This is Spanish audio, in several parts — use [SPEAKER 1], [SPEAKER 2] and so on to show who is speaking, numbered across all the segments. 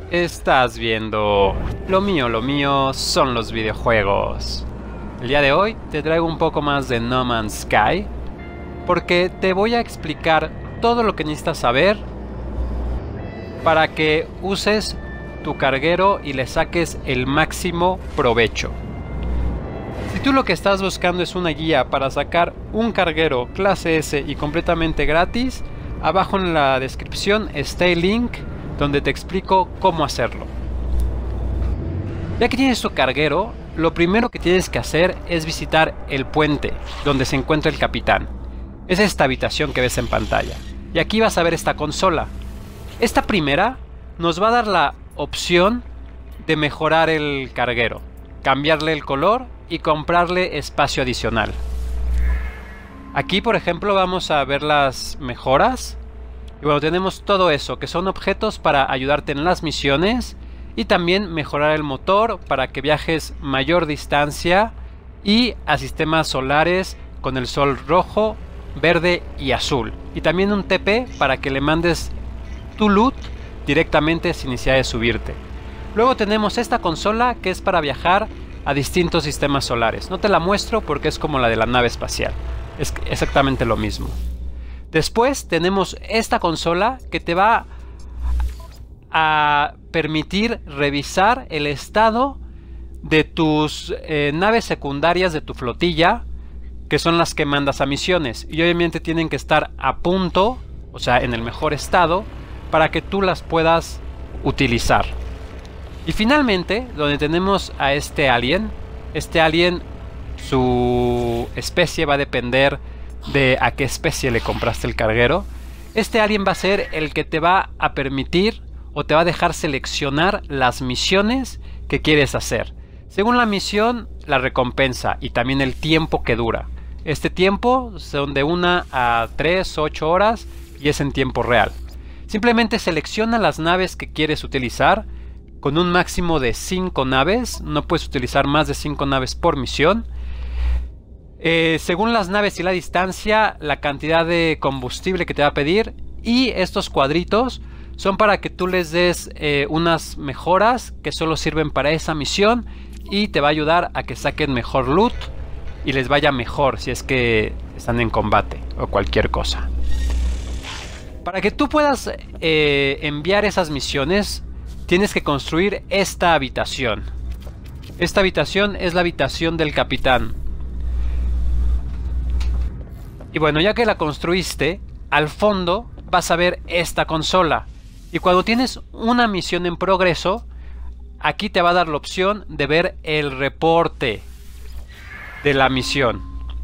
[SPEAKER 1] Estás viendo lo mío son los videojuegos. El día de hoy te traigo un poco más de No Man's Sky, porque te voy a explicar todo lo que necesitas saber para que uses tu carguero y le saques el máximo provecho. Si tú lo que estás buscando es una guía para sacar un carguero clase S y completamente gratis, abajo en la descripción está el link donde te explico cómo hacerlo. Ya que tienes tu carguero, lo primero que tienes que hacer es visitar el puente donde se encuentra el capitán. Es esta habitación que ves en pantalla. Y aquí vas a ver esta consola. Esta primera nos va a dar la opción de mejorar el carguero, cambiarle el color y comprarle espacio adicional. Aquí, por ejemplo, vamos a ver las mejoras. Y bueno, tenemos todo eso, que son objetos para ayudarte en las misiones y también mejorar el motor para que viajes mayor distancia y a sistemas solares con el sol rojo, verde y azul. Y también un TP para que le mandes tu loot directamente sin necesidad de subirte. Luego tenemos esta consola que es para viajar a distintos sistemas solares. No te la muestro porque es como la de la nave espacial. Es exactamente lo mismo. Después tenemos esta consola que te va a permitir revisar el estado de tus naves secundarias de tu flotilla, que son las que mandas a misiones. Y obviamente tienen que estar a punto, o sea, en el mejor estado, para que tú las puedas utilizar. Y finalmente, donde tenemos a este alien, su especie va a depender de a qué especie le compraste el carguero. Este alien va a ser el que te va a permitir o te va a dejar seleccionar las misiones que quieres hacer. Según la misión, la recompensa y también el tiempo que dura. Este tiempo son de 1 a 3, 8 horas y es en tiempo real. Simplemente selecciona las naves que quieres utilizar con un máximo de 5 naves. No puedes utilizar más de 5 naves por misión. Según las naves y la distancia, la cantidad de combustible que te va a pedir. Y estos cuadritos son para que tú les des unas mejoras que solo sirven para esa misión. Y te va a ayudar a que saquen mejor loot y les vaya mejor si es que están en combate o cualquier cosa. Para que tú puedas enviar esas misiones, tienes que construir esta habitación. Esta habitación es la habitación del capitán. Y bueno, ya que la construiste, al fondo vas a ver esta consola. Y cuando tienes una misión en progreso, aquí te va a dar la opción de ver el reporte de la misión.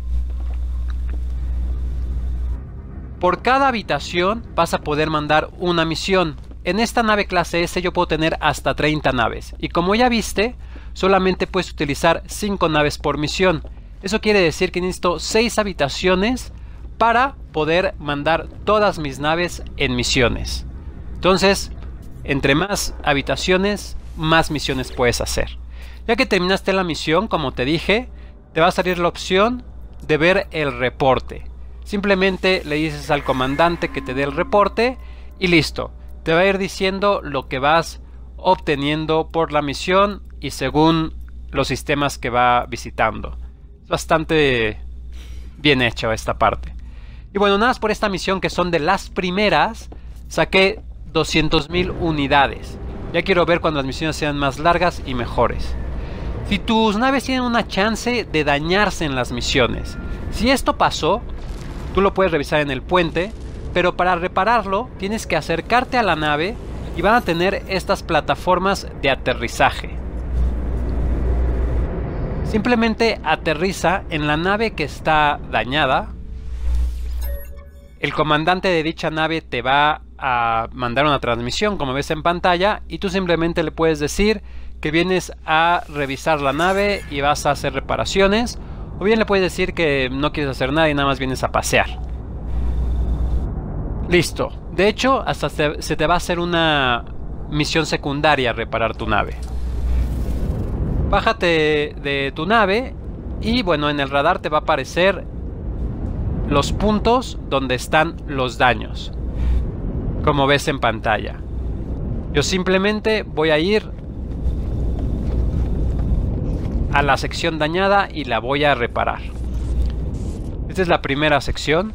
[SPEAKER 1] Por cada habitación vas a poder mandar una misión. En esta nave clase S yo puedo tener hasta 30 naves. Y como ya viste, solamente puedes utilizar 5 naves por misión. Eso quiere decir que necesito 6 habitaciones para poder mandar todas mis naves en misiones. Entonces, entre más habitaciones, más misiones puedes hacer. Ya que terminaste la misión, como te dije, te va a salir la opción de ver el reporte. Simplemente le dices al comandante que te dé el reporte y listo. Te va a ir diciendo lo que vas obteniendo por la misión y según los sistemas que va visitando. Es bastante bien hecho esta parte. Y bueno, nada más por esta misión, que son de las primeras, saqué 200,000 unidades. Ya quiero ver cuando las misiones sean más largas y mejores. Si tus naves tienen una chance de dañarse en las misiones, si esto pasó, tú lo puedes revisar en el puente, pero para repararlo tienes que acercarte a la nave y van a tener estas plataformas de aterrizaje. Simplemente aterriza en la nave que está dañada. El comandante de dicha nave te va a mandar una transmisión, como ves en pantalla, y tú simplemente le puedes decir que vienes a revisar la nave y vas a hacer reparaciones, o bien le puedes decir que no quieres hacer nada y nada más vienes a pasear. Listo. De hecho, hasta se te va a hacer una misión secundaria reparar tu nave. Bájate de tu nave y bueno, en el radar te va a aparecer los puntos donde están los daños, como ves en pantalla. Yo simplemente voy a ir a la sección dañada y la voy a reparar. Esta es la primera sección.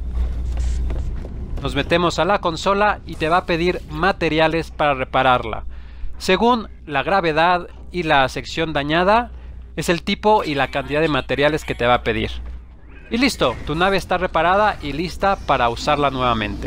[SPEAKER 1] Nos metemos a la consola y te va a pedir materiales para repararla. Según la gravedad y la sección dañada, es el tipo y la cantidad de materiales que te va a pedir. Y listo, tu nave está reparada y lista para usarla nuevamente.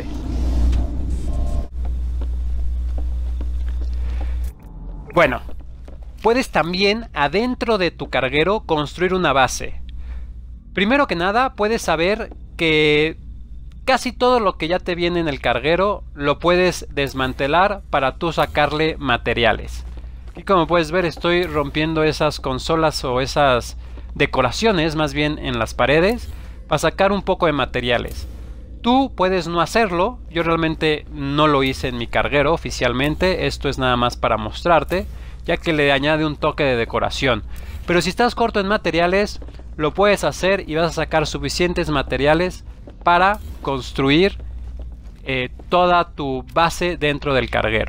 [SPEAKER 1] Bueno, puedes también adentro de tu carguero construir una base. Primero que nada, puedes saber que casi todo lo que ya te viene en el carguero lo puedes desmantelar para tú sacarle materiales. Y como puedes ver, estoy rompiendo esas consolas o esas decoraciones más bien en las paredes para sacar un poco de materiales. Tú puedes no hacerlo, yo realmente no lo hice en mi carguero oficialmente, esto es nada más para mostrarte, ya que le añade un toque de decoración. Pero si estás corto en materiales, lo puedes hacer y vas a sacar suficientes materiales para construir toda tu base dentro del carguero.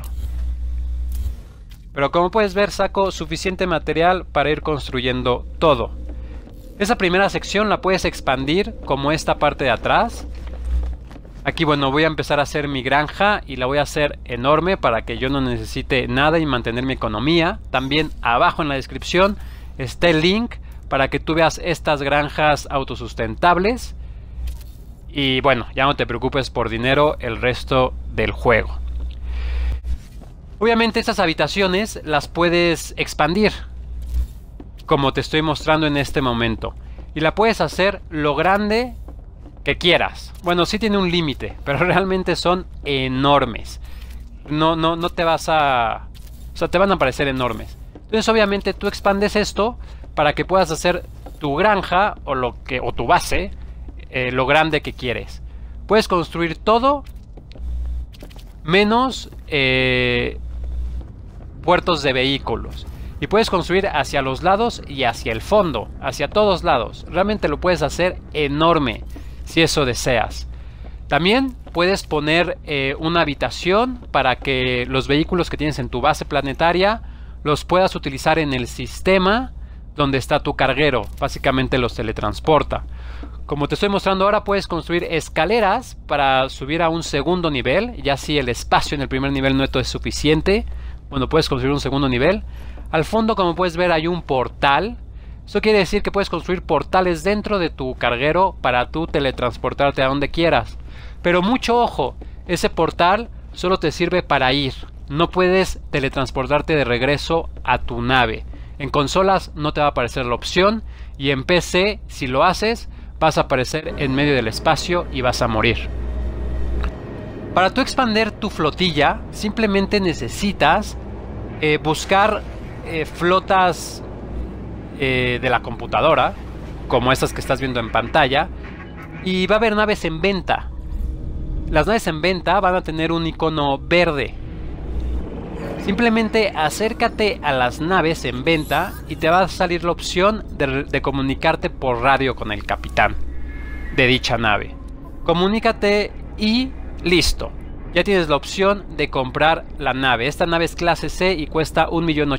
[SPEAKER 1] Pero como puedes ver, saco suficiente material para ir construyendo todo. Esa primera sección la puedes expandir como esta parte de atrás. Aquí, bueno, voy a empezar a hacer mi granja y la voy a hacer enorme para que yo no necesite nada y mantener mi economía. También abajo en la descripción está el link para que tú veas estas granjas autosustentables. Y bueno, ya no te preocupes por dinero el resto del juego. Obviamente estas habitaciones las puedes expandir, como te estoy mostrando en este momento. Y la puedes hacer lo grande que quieras. Bueno, sí tiene un límite, pero realmente son enormes. No te vas a... O sea, te van a parecer enormes. Entonces obviamente tú expandes esto para que puedas hacer tu granja o tu base lo grande que quieres. Puedes construir todo menos puertos de vehículos. Y puedes construir hacia los lados y hacia el fondo, hacia todos lados. Realmente lo puedes hacer enorme si eso deseas. También puedes poner una habitación para que los vehículos que tienes en tu base planetaria los puedas utilizar en el sistema donde está tu carguero. Básicamente los teletransporta. Como te estoy mostrando ahora, puedes construir escaleras para subir a un segundo nivel. Ya si el espacio en el primer nivel no es suficiente, bueno, puedes construir un segundo nivel. Al fondo, como puedes ver, hay un portal. Eso quiere decir que puedes construir portales dentro de tu carguero para tú teletransportarte a donde quieras. Pero mucho ojo, ese portal solo te sirve para ir. No puedes teletransportarte de regreso a tu nave. En consolas no te va a aparecer la opción y en PC, si lo haces, vas a aparecer en medio del espacio y vas a morir. Para tú expandir tu flotilla, simplemente necesitas buscar flotas de la computadora, como estas que estás viendo en pantalla, y va a haber naves en venta. Las naves en venta van a tener un icono verde. Simplemente acércate a las naves en venta y te va a salir la opción de comunicarte por radio con el capitán de dicha nave. Comunícate y listo. Ya tienes la opción de comprar la nave. Esta nave es clase C y cuesta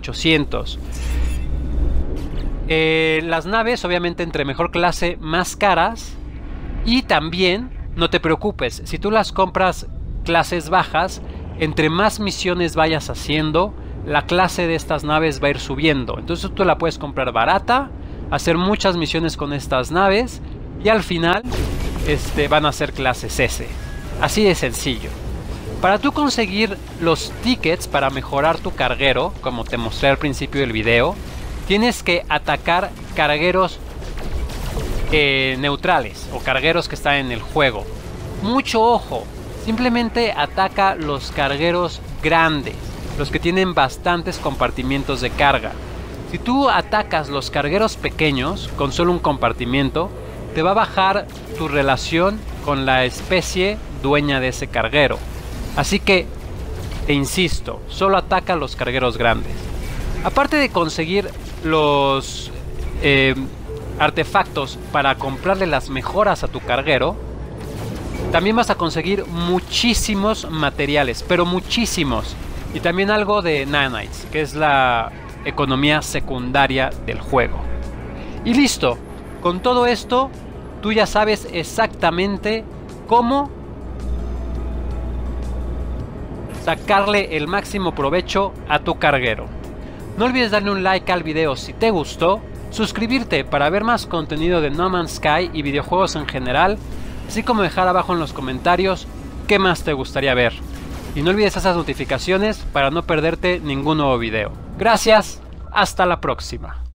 [SPEAKER 1] 1.800.000. Las naves, obviamente, entre mejor clase, más caras. Y también, no te preocupes, si tú las compras clases bajas, entre más misiones vayas haciendo, la clase de estas naves va a ir subiendo. Entonces tú la puedes comprar barata, hacer muchas misiones con estas naves y al final van a ser clases S. Así de sencillo. Para tú conseguir los tickets para mejorar tu carguero, como te mostré al principio del video, tienes que atacar cargueros neutrales o cargueros que están en el juego. Mucho ojo, simplemente ataca los cargueros grandes, los que tienen bastantes compartimientos de carga. Si tú atacas los cargueros pequeños con solo un compartimento, te va a bajar tu relación con la especie dueña de ese carguero. Así que, te insisto, solo ataca los cargueros grandes. Aparte de conseguir los artefactos para comprarle las mejoras a tu carguero, también vas a conseguir muchísimos materiales, pero muchísimos. y también algo de nanites, que es la economía secundaria del juego. Y listo, con todo esto tú ya sabes exactamente cómo sacarle el máximo provecho a tu carguero. No olvides darle un like al video si te gustó, suscribirte para ver más contenido de No Man's Sky y videojuegos en general, así como dejar abajo en los comentarios qué más te gustaría ver. Y no olvides esas notificaciones para no perderte ningún nuevo video. Gracias, hasta la próxima.